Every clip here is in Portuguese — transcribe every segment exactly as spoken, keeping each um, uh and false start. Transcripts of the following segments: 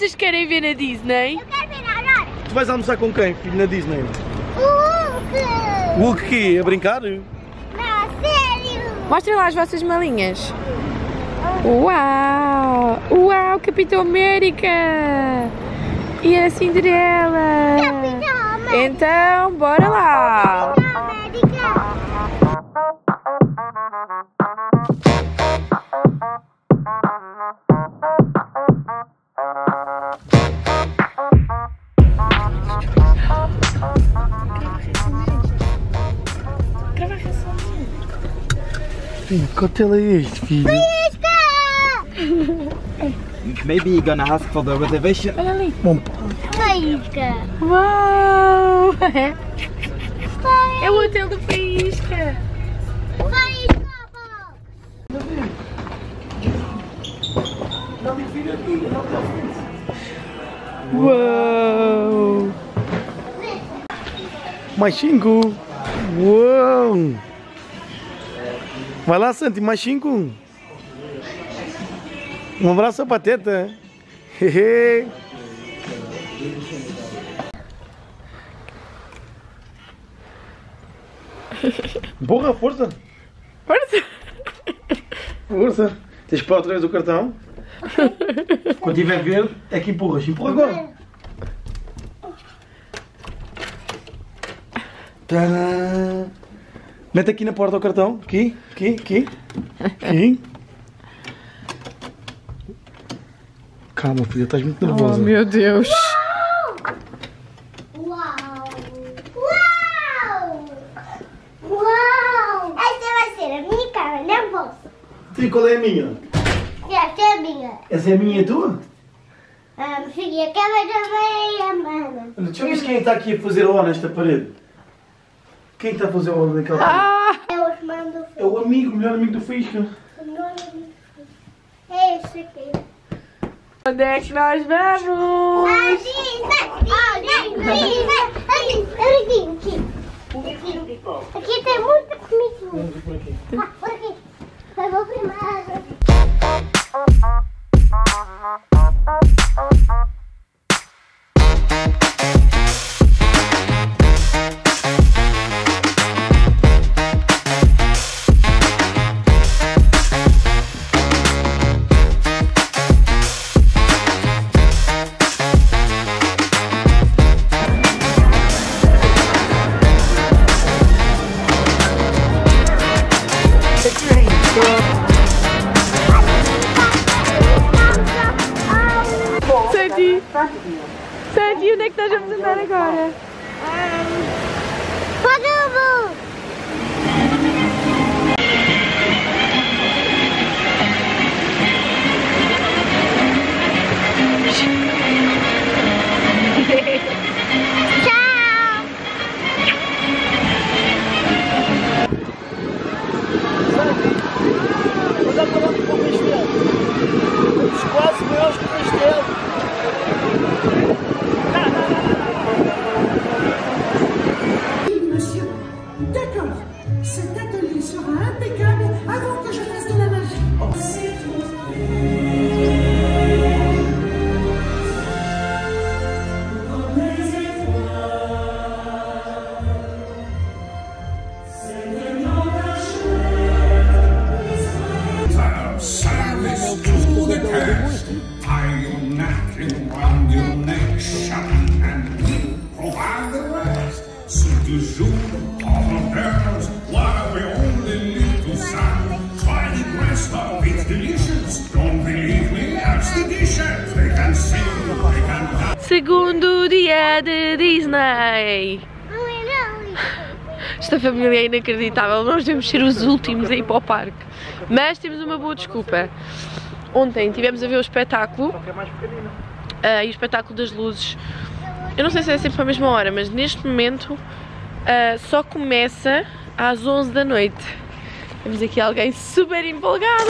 vocês querem ver na Disney? Eu quero ver na Aurora. Tu vais almoçar com quem, filho, na Disney? O Hulk. O Hulk quê? A brincar? Não, sério. Mostrem lá as vossas malinhas. Uau! Uau, Capitão América! E a Cinderela! Capitão América. Então, bora lá! Capitão América. Filho, que hotel é este, filho? Maybe you're gonna ask for the reservation. Olha ali! Bom, Faísca. Uau! É o hotel do Faísca! Faísca. Uau! mais cinco. Uau! Vai lá, Santi, mais cinco. Um abraço à Pateta. Hehe. Porra, força. Força! Força. Tens que pôr outra vez o cartão. Quando tiver verde, é que empurras. Empurra agora. Tadã. Mete aqui na porta o cartão. Aqui, aqui, aqui. Aqui. Calma, filha, estás muito nervosa. Oh, meu Deus! Uau! Uau! Uau! Essa vai ser a minha cara, não a vossa. E qual é a minha? Essa é a minha. Essa é a minha e a tua? Ah, filha, que vai também a mana. Deixa eu ver quem está aqui a fazer hora nesta parede. Quem está a fazer hora naquela parede? Ah! Eu os mando. É o amigo, o melhor amigo do Faísca. É esse aqui. Onde é que nós vamos? Ah, Disney! Ah, Disney! Aqui, aqui. Aqui tem muita comida. Por aqui. Ah, por aqui. Eu vou primeiro. Santi! Santi, onde é que nós vamos andar agora? Podemos! Tchau! Mas já falamos com o castelo. Estamos quase maiores que o castelo. Monsieur, d'accord. Cet atelier sera impeccable avant que je fasse de la magie. Oh, c'est Service to the guest, tie your napkin round your neck, shut and we provide the rest. C'est toujours all girls, while we only live to sun. Try the grass stuff, it's delicious. Don't believe me, ask the dishes. They can sing, they can dance. Segundo dia de Disney! Esta família é inacreditável, nós devemos ser os últimos a ir para o parque. Mas temos uma boa desculpa. Ontem tivemos a ver o espetáculo uh, e o espetáculo das luzes. Eu não sei se é sempre a mesma hora, mas neste momento uh, só começa às onze da noite. Temos aqui alguém super empolgado.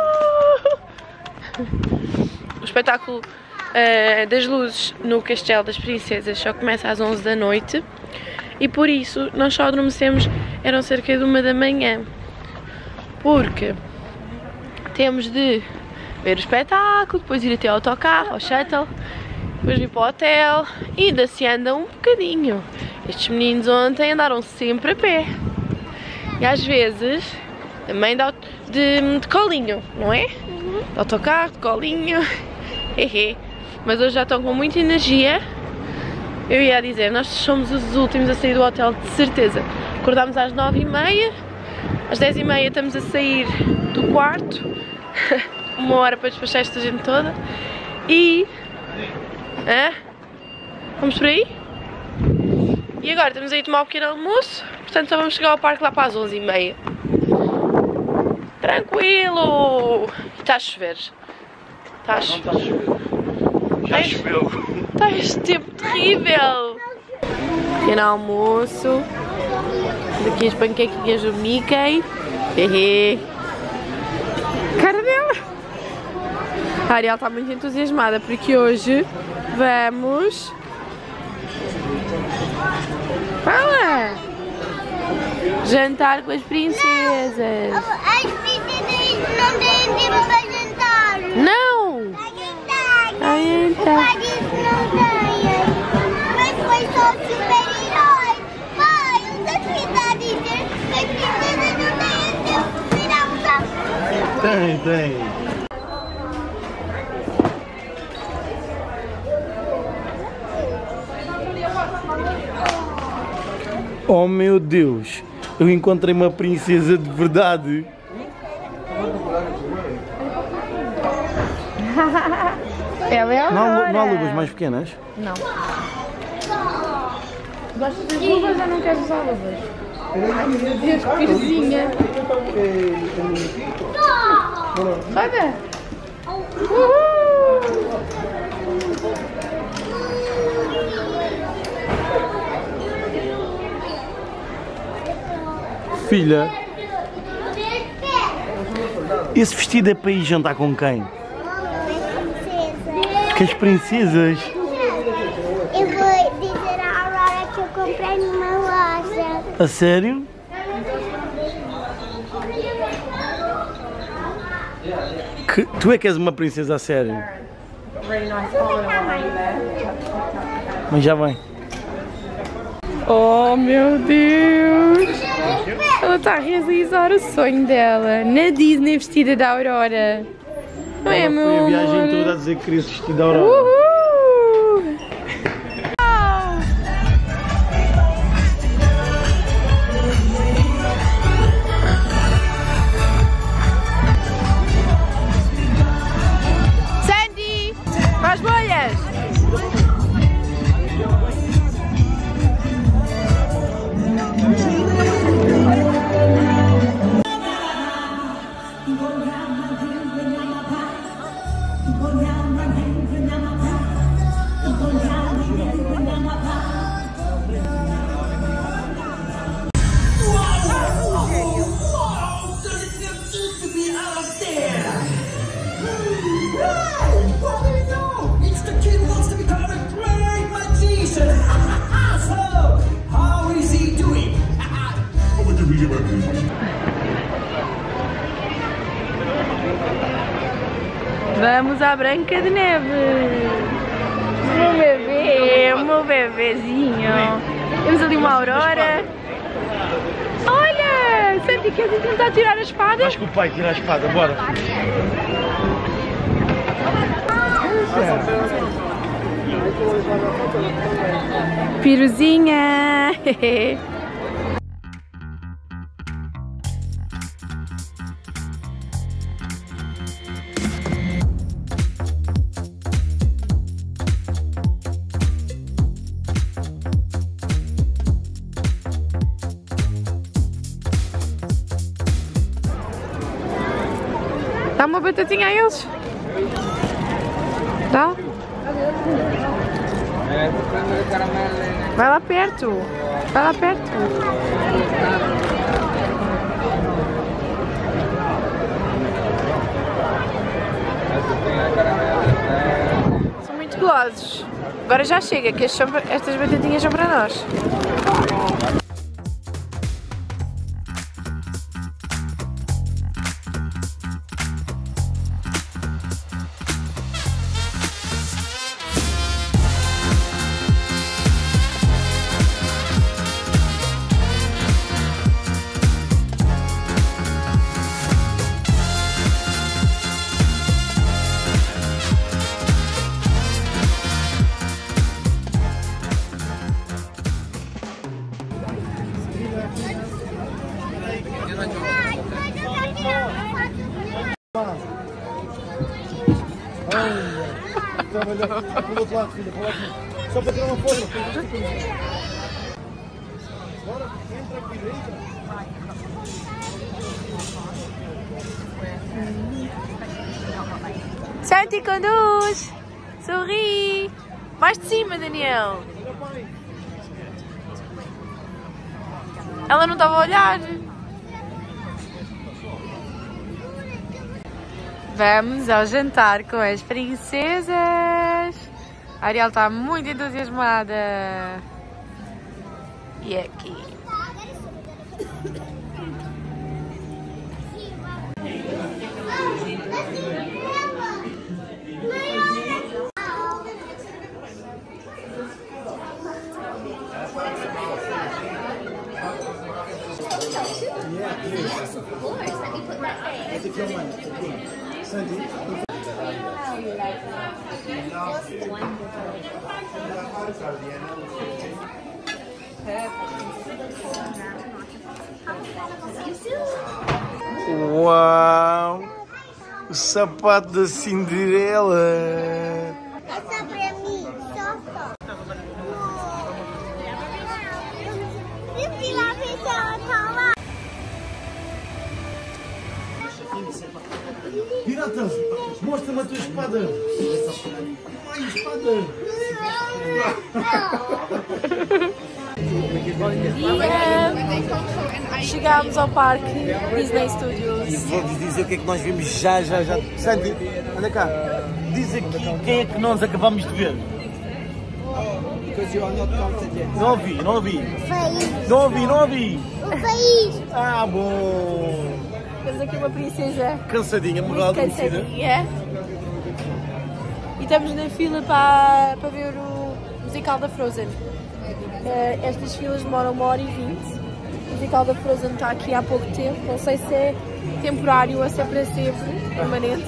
Uh! O espetáculo uh, das luzes no Castelo das Princesas só começa às onze da noite. E por isso nós só adormecemos, eram cerca de uma da manhã. Porque temos de ver o espetáculo, depois ir até ao autocarro, ao shuttle, depois vir para o hotel e ainda se anda um bocadinho. Estes meninos ontem andaram sempre a pé e às vezes também de, de, de colinho, não é? De autocarro, de colinho, mas hoje já estão com muita energia. Eu ia dizer, nós somos os últimos a sair do hotel, de certeza. Acordámos às nove e meia, às dez e meia estamos a sair do quarto, uma hora para despachar esta gente toda. E... Hã? Vamos por aí? E agora estamos aí a tomar um pequeno almoço, portanto só vamos chegar ao parque lá para as onze e meia. Tranquilo! E está a chover. Está a chover. Não está a chover. Já choveu. Está este tempo terrível. Pequeno almoço. Daqui as panquequinhas do Mickey. Hehe. Cara dela. A Ariel está muito entusiasmada porque hoje vamos... Fala! Jantar com as princesas. As princesas não têm tempo para jantar. Não! Ai, então. o Paris não ganha. Mas foi só super-herói. Pai, eu tô tentando dizer que as princesas não têm tempo para virar um sapo. Tem, tem. Oh meu Deus, eu encontrei uma princesa de verdade. Ela é a Não, há- Aurora. não há luvas mais pequenas? Não. Gostas das luvas ou não queres usar luvas? Ai meu Deus, que pirzinha. Roda. Uhul. Filha, esse vestido é para ir jantar com quem? Com as princesas. Eu vou dizer à Aurora que eu comprei numa loja. A sério? Que, tu é que és uma princesa a sério? Mas já vem. Oh meu Deus! Ela está a realizar o sonho dela na Disney vestida da Aurora. Não é, Ela meu foi a amor? viagem toda a dizer que queria se vestir da Aurora. Uhul! Uau! Sandy! Para as bolhas! It's the kid who wants to become a great magician. So, how is he doing? Vamos à Branca de Neve! Meu bebê, meu bebezinho! Temos ali uma Aurora! Olha! Sandy, queres tentar tirar a espada? Acho que o pai tira a espada, bora. Piruzinha! Dá uma batatinha a eles? Dá? Vai lá perto. Vai lá perto. São muito gulosos. Agora já chega, que estas batatinhas são para nós. olha, para o outro lado, filha, para o outro lado. Só para tirar uma foto. Bora, entra aqui dentro. Santi, conduz! Sorri! Mais de cima, Daniel! Ela não estava a olhar! Vamos ao jantar com as princesas! A Ariel está muito entusiasmada! E aqui! Uau! O sapato da Cinderela! Essa pra mim, só só. E se lá pessoa tá lá? Piratas, mostra-me a tua espada! Ai, espada! E chegámos ao parque Disney Studios. Vou-vos dizer o que é que nós vimos já, já, já. Sandy, anda cá. Diz aqui quem é que nós acabamos de ver. Não ouvi, não ouvi. País. Não ouvi, não ouvi. O país. Ah, bom. Temos aqui uma princesa Cansadinha, moral adormecida. cansadinha. E estamos na fila para, para ver o musical da Frozen. Uh, estas filas demoram uma hora e vinte. O musical da Frozen está aqui há pouco tempo. Não sei se é temporário ou se é para sempre, permanente.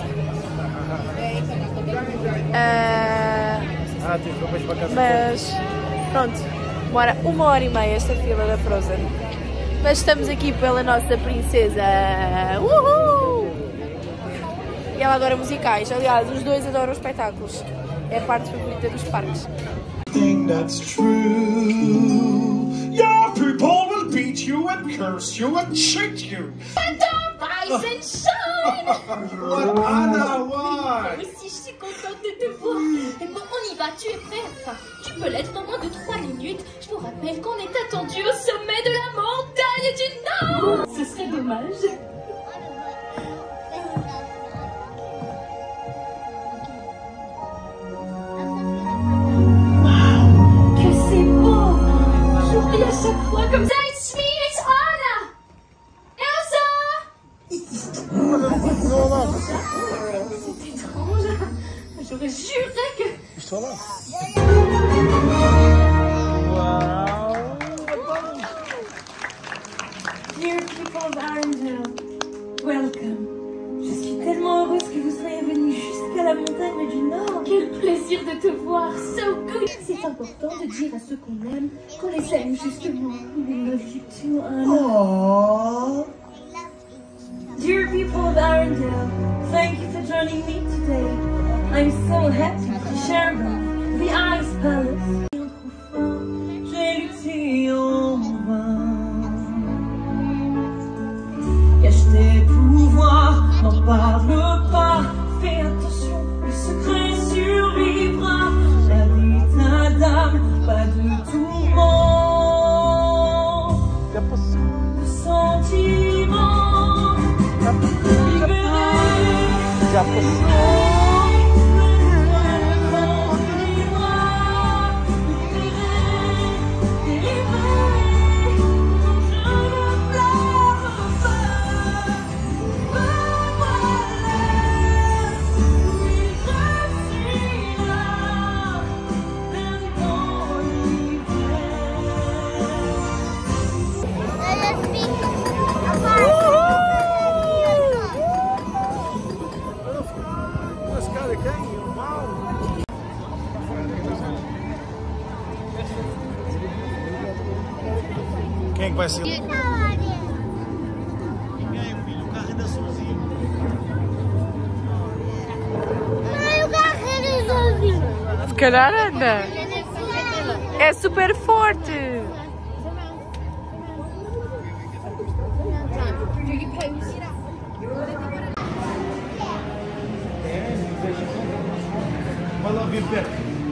Uh, Ah, tens roupas para casa. mas pronto, demora uma hora e meia esta fila da Frozen. Mas estamos aqui pela nossa princesa. Uhul! E ela adora musicais. Aliás, os dois adoram espetáculos. É a parte favorita dos parques. That's true. Your people will beat you and curse you and cheat you. And rise and shine. What, Anna, why? Moi aussi, je suis contente de te voir. Et bon, on y va, tu es prêt? Enfin, tu peux l'être dans moins de trois minutes. Je vous rappelle qu'on est attendu au sommet de la montagne du Nord. Ce serait dommage. Que c'est beau. J'oublie à chaque fois comme ça. It's me, it's Anna. Elsa. C'est étrange. J'aurais juré que... Estou lá. Dear people of Arendelle, welcome. Je suis tellement heureuse que vous soyez venus jusqu'à la montagne du Nord. Quel plaisir de te voir, so good. C'est important de dire à ceux qu'on aime qu'on les aime justement. We love you too, Anna. Oh. Dear people of Arendelle, thank you for joining me today. I'm so happy to share the Ice Palace. J'ai lutté en vain. Cache tes pouvoirs, n'en parle pas. Fais attention, le secret survivra. La vie ta dame, pas de tourment. De sentiments. Libéré. Já passou. Quem é que vai ser? Ninguém, filho, o carro ainda sozinho. Ai, o carro é sozinho. Se calhar anda. É super forte. Vai lá vir perto.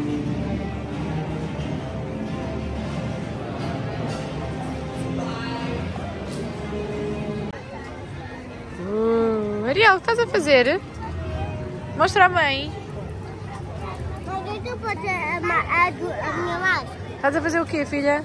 Uh, Ariel, o que estás a fazer? Mostra a mãe. Tu pode a, a, a minha máscara. Estás a fazer o quê, filha?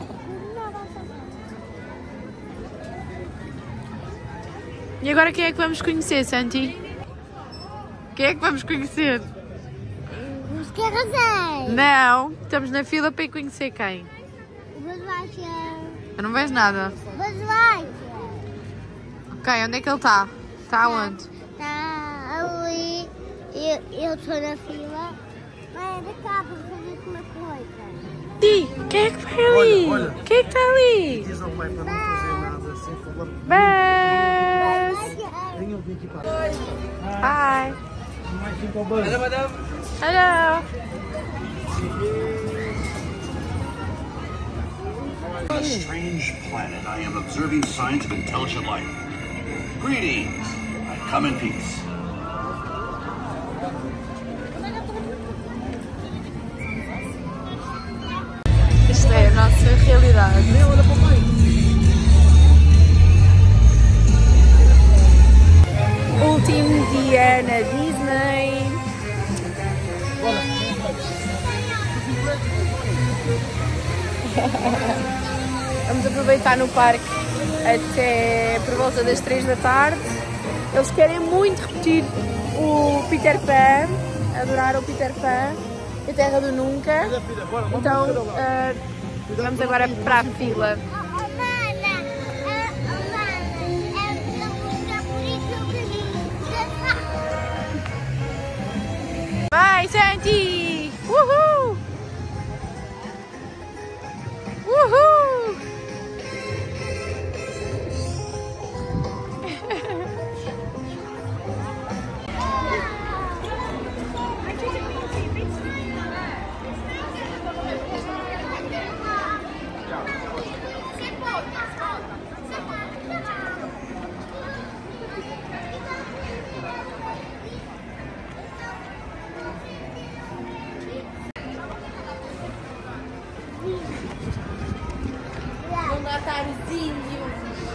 E agora quem é que vamos conhecer, Santi? Quem é que vamos conhecer? Os carraseiros. Não, estamos na fila para ir conhecer quem? O Buzz Lightyear. Eu não vejo nada. Buzz Lightyear. Ok, onde é que ele está? Está aonde? Está ali. Eu eu estou na fila. Vai de cá para fazer uma coisa. Ih, quem é que vai ali? Olha, olha. Quem é que está ali? Diz ao pai para não fazer nada sem falar. Buzz! Venham aqui para. Hi! Mais cinco ao Buzz. Hello! On a strange planet, I am observing signs of intelligent life. Greetings! I come in peace. Isto é a nossa realidade. Último dia na Disney. Vamos aproveitar no parque até por volta das três da tarde. Eles querem muito repetir o Peter Pan, adoraram o Peter Pan, a Terra do Nunca. Então uh, vamos agora para a fila. Vai, Santi! Uhul! Uhul! Vamos matar os índios.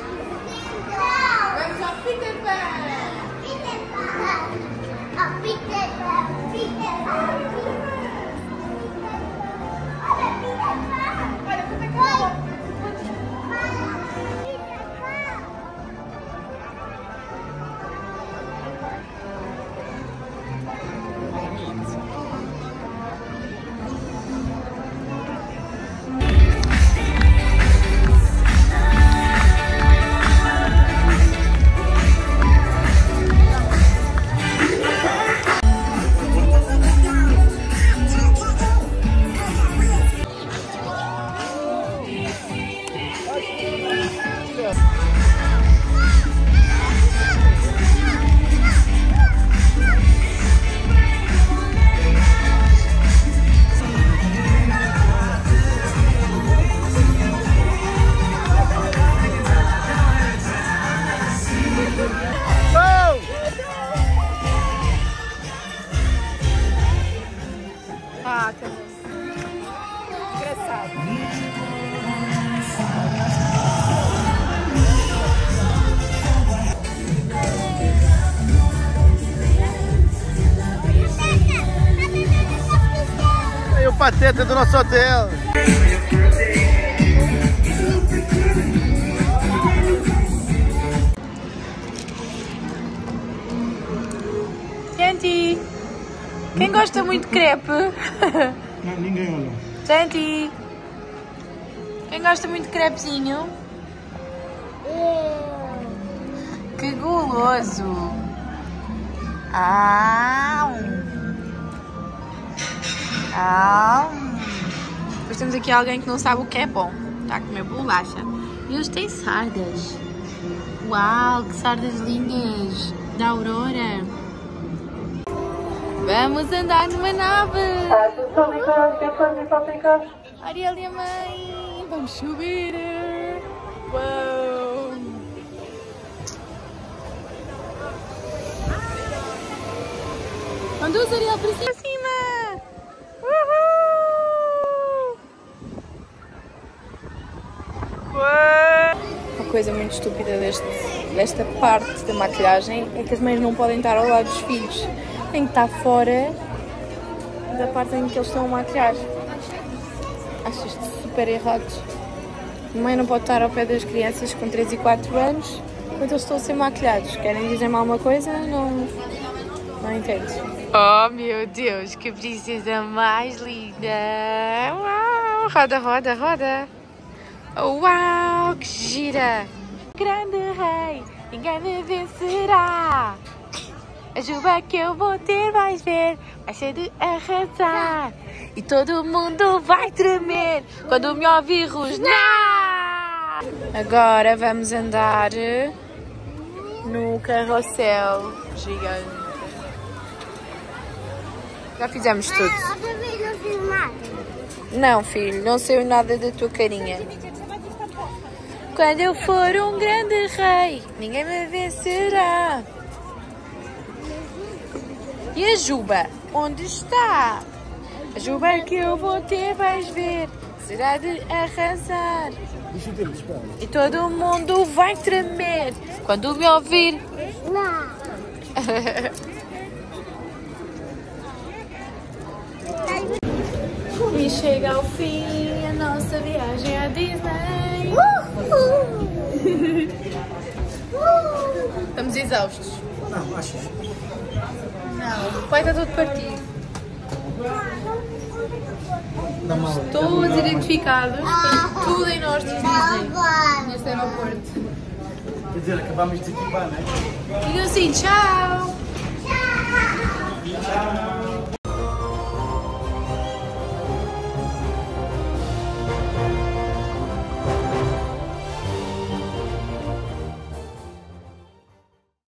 Vamos ao Peter Pan. Peter Pan. Oh, Peter Pan. Peter Pan. Olha, Peter Pan. Olha como é que eu vou. Ah, que engraçado. Aí o pateta do nosso hotel. Santi, quem gosta muito de crepe? Não, ninguém olhou. Santi, quem gosta muito de crepezinho? Que guloso! Ah! Ah! Depois temos aqui alguém que não sabe o que é bom. Está a comer bolacha. E hoje tem sardas. Uau, que sardas lindas! Da Aurora. Vamos andar numa nave! Atenção, Nicolas, que é para ficar. Ariel e a mãe! Vamos subir! Uou! Conduz, Ariel, para cima! Uhul! Uou! Uma coisa muito estúpida deste, desta parte da maquilhagem é que as mães não podem estar ao lado dos filhos. Tem que estar fora da parte em que eles estão a maquilhar. Acho isto super errado. A mãe não pode estar ao pé das crianças com três e quatro anos enquanto eles estão a ser maquilhados. Querem dizer-me alguma coisa? Não, não entendo. Oh meu Deus, que princesa mais linda! Uau! Roda, roda, roda! Uau, que gira! Grande rei, ninguém me vencerá! A juba que eu vou ter, vais ver, vai ser de arrasar. E todo mundo vai tremer quando me ouvir rosnar. Agora vamos andar no carrossel gigante. Já fizemos tudo. Outra vez não fiz nada. Não, filho, não saiu nada da tua carinha. Quando eu for um grande rei, ninguém me vencerá. E a juba? Onde está? A juba que eu vou ter, vais ver, será de arrasar. E todo mundo vai tremer quando me ouvir. Não. E chega ao fim a nossa viagem à Disney. Estamos exaustos. Não, acho. Não, o pai está todo partido. Dá mal. Todos identificados, tem tudo em nós de Disney neste aeroporto. Quer dizer, acabámos de equipar, não é? Digam assim, tchau!